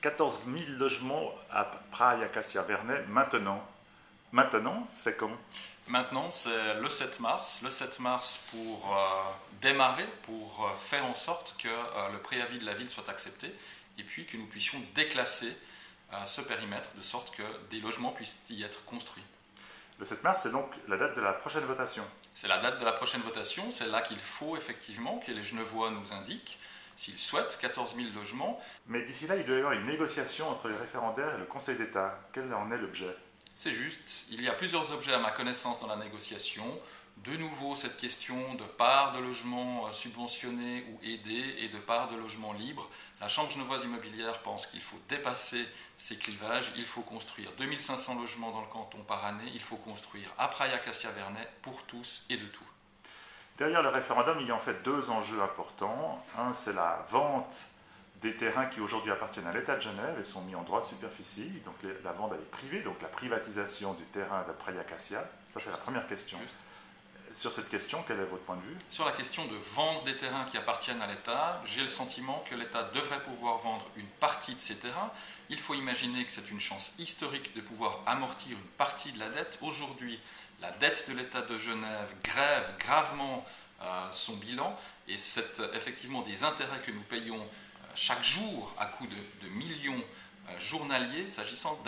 14 000 logements à Praille, Acacia, Vernet, maintenant. Maintenant, c'est quand? Maintenant, c'est le 7 mars. Le 7 mars pour démarrer, pour faire en sorte que le préavis de la ville soit accepté et puis que nous puissions déclasser ce périmètre de sorte que des logements puissent y être construits. Le 7 mars, c'est donc la date de la prochaine votation. C'est la date de la prochaine votation. C'est là qu'il faut effectivement que les Genevois nous indiquent s'ils souhaitent 14 000 logements. Mais d'ici là, il doit y avoir une négociation entre les référendaires et le Conseil d'État. Quel en est l'objet? C'est juste, il y a plusieurs objets à ma connaissance dans la négociation. De nouveau, cette question de part de logements subventionnés ou aidés et de part de logements libres. La Chambre genevoise immobilière pense qu'il faut dépasser ces clivages. Il faut construire 2500 logements dans le canton par année. Il faut construire à Praille, Acacia, Vernet pour tous et de tout. Derrière le référendum, il y a en fait deux enjeux importants. Un, c'est la vente des terrains qui aujourd'hui appartiennent à l'État de Genève et sont mis en droit de superficie. Donc la vente elle est privée, donc la privatisation du terrain de Praille, Acacia. Ça, c'est la première question. Juste. Sur cette question, quel est votre point de vue? Sur la question de vendre des terrains qui appartiennent à l'État, j'ai le sentiment que l'État devrait pouvoir vendre une partie de ces terrains. Il faut imaginer que c'est une chance historique de pouvoir amortir une partie de la dette. Aujourd'hui, la dette de l'État de Genève grève gravement son bilan et c'est effectivement des intérêts que nous payons chaque jour à coût de millions journaliers s'agissant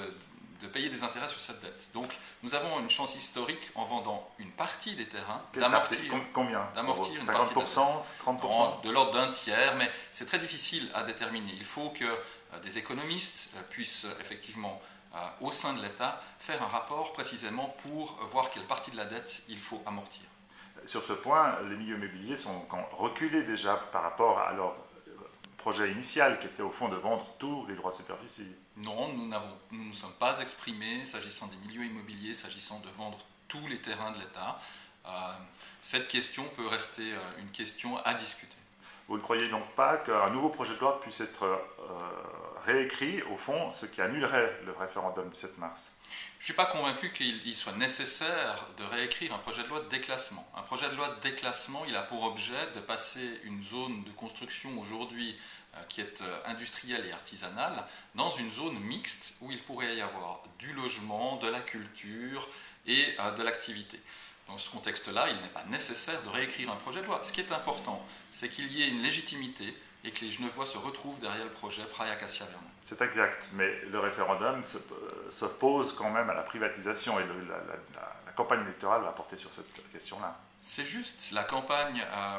de payer des intérêts sur cette dette. Donc nous avons une chance historique en vendant une partie des terrains d'amortir combien? D'amortir une 50%, partie de la dette. 30%? Non, de l'ordre d'un tiers, mais c'est très difficile à déterminer. Il faut que des économistes puissent effectivement, au sein de l'État, faire un rapport précisément pour voir quelle partie de la dette il faut amortir. Sur ce point, les milieux immobiliers sont reculés déjà par rapport à leur projet initial qui était au fond de vendre tous les droits de superficie. Non, nous ne nous sommes pas exprimés s'agissant des milieux immobiliers, s'agissant de vendre tous les terrains de l'État. Cette question peut rester une question à discuter. Vous ne croyez donc pas qu'un nouveau projet de loi puisse être réécrit, au fond, ce qui annulerait le référendum du 7 mars? Je ne suis pas convaincu qu'il soit nécessaire de réécrire un projet de loi de déclassement. Un projet de loi de déclassement, il a pour objet de passer une zone de construction aujourd'hui qui est industrielle et artisanale dans une zone mixte où il pourrait y avoir du logement, de la culture et de l'activité. Dans ce contexte-là, il n'est pas nécessaire de réécrire un projet de loi. Ce qui est important, c'est qu'il y ait une légitimité et que les Genevois se retrouvent derrière le projet Praille, Acacia, Vernet. C'est exact, mais le référendum s'oppose quand même à la privatisation et la campagne électorale va porter sur cette question-là. C'est juste, la campagne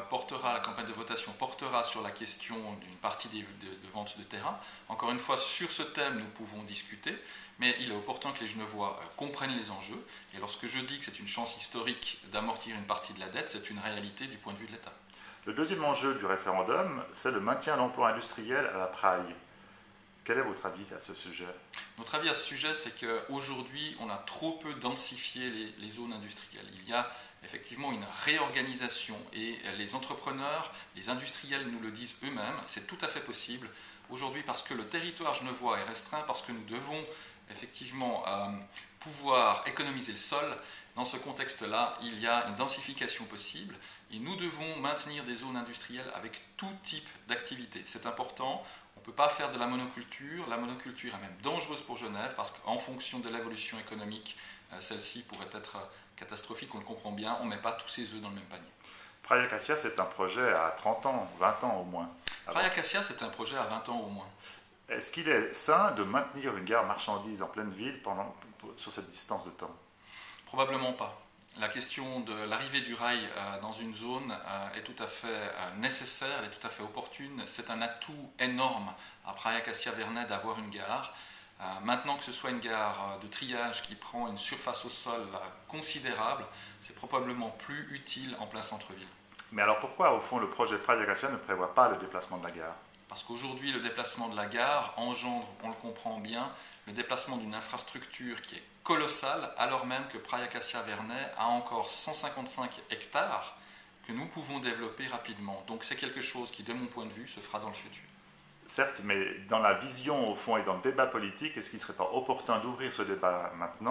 de votation portera sur la question d'une partie de vente de terrain. Encore une fois, sur ce thème, nous pouvons discuter, mais il est opportun que les Genevois comprennent les enjeux. Et lorsque je dis que c'est une chance historique d'amortir une partie de la dette, c'est une réalité du point de vue de l'État. Le deuxième enjeu du référendum, c'est le maintien de l'emploi industriel à la Praille. Quel est votre avis à ce sujet? Notre avis à ce sujet, c'est qu'aujourd'hui, on a trop peu densifié les zones industrielles. Il y a effectivement une réorganisation et les entrepreneurs, les industriels nous le disent eux-mêmes, c'est tout à fait possible. Aujourd'hui, parce que le territoire genevois est restreint, parce que nous devons effectivement pouvoir économiser le sol, dans ce contexte-là, il y a une densification possible et nous devons maintenir des zones industrielles avec tout type d'activité. C'est important. On ne peut pas faire de la monoculture. La monoculture est même dangereuse pour Genève parce qu'en fonction de l'évolution économique, celle-ci pourrait être catastrophique. On le comprend bien. On ne met pas tous ses œufs dans le même panier. Praille Acacia, c'est un projet à 30 ans, 20 ans au moins. Praille Acacia, c'est un projet à 20 ans au moins. Est-ce qu'il est sain de maintenir une gare marchandise en pleine ville sur cette distance de temps? Probablement pas. La question de l'arrivée du rail dans une zone est tout à fait nécessaire, elle est tout à fait opportune. C'est un atout énorme à Praille Acacia Vernet d'avoir une gare. Maintenant que ce soit une gare de triage qui prend une surface au sol considérable, c'est probablement plus utile en plein centre-ville. Mais alors pourquoi, au fond, le projet Praille Acacia ne prévoit pas le déplacement de la gare? Parce qu'aujourd'hui, le déplacement de la gare engendre, on le comprend bien, le déplacement d'une infrastructure qui est colossale, alors même que Praille Acacia Vernet a encore 155 hectares que nous pouvons développer rapidement. Donc c'est quelque chose qui, de mon point de vue, se fera dans le futur. Certes, mais dans la vision, au fond, et dans le débat politique, est-ce qu'il ne serait pas opportun d'ouvrir ce débat maintenant,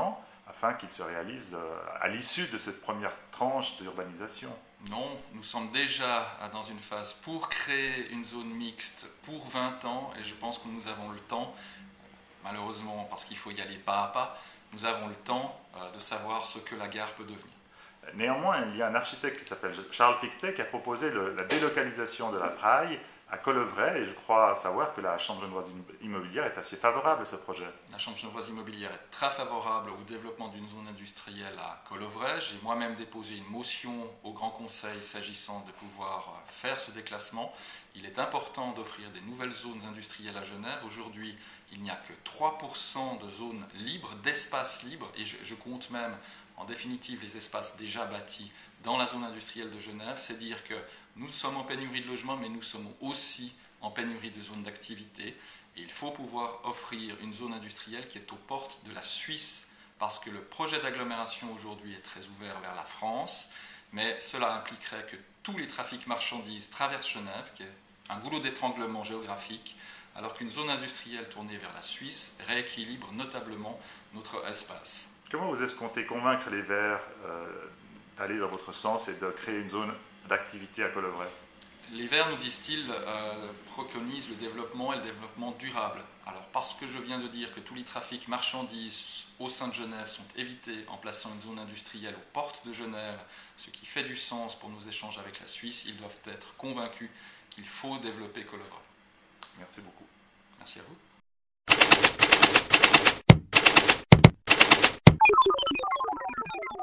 afin qu'il se réalise à l'issue de cette première tranche d'urbanisation. Non, nous sommes déjà dans une phase pour créer une zone mixte pour 20 ans et je pense que nous avons le temps, malheureusement parce qu'il faut y aller pas à pas, nous avons le temps de savoir ce que la gare peut devenir. Néanmoins, il y a un architecte qui s'appelle Charles Pictet qui a proposé la délocalisation de la Praille à Colombray, et je crois savoir que la Chambre genevoise immobilière est assez favorable à ce projet. La Chambre genevoise immobilière est très favorable au développement d'une zone industrielle à Colombray. J'ai moi-même déposé une motion au Grand Conseil s'agissant de pouvoir faire ce déclassement. Il est important d'offrir des nouvelles zones industrielles à Genève. Aujourd'hui, il n'y a que 3% de zones libres, d'espaces libres, et je compte même en définitive les espaces déjà bâtis dans la zone industrielle de Genève. C'est dire que nous sommes en pénurie de logements, mais nous sommes aussi en pénurie de zones d'activité. Et il faut pouvoir offrir une zone industrielle qui est aux portes de la Suisse, parce que le projet d'agglomération aujourd'hui est très ouvert vers la France, mais cela impliquerait que tous les trafics marchandises traversent Genève, qui est un goulot d'étranglement géographique, alors qu'une zone industrielle tournée vers la Suisse rééquilibre notablement notre espace. Comment vous escomptez convaincre les Verts d'aller dans votre sens et de créer une zone d'activité à Colombray? Les Verts, nous disent-ils, préconisent le développement et le développement durable. Alors, parce que je viens de dire que tous les trafics marchandises au sein de Genève sont évités en plaçant une zone industrielle aux portes de Genève, ce qui fait du sens pour nos échanges avec la Suisse, ils doivent être convaincus qu'il faut développer Colombray. Merci beaucoup. Merci à vous.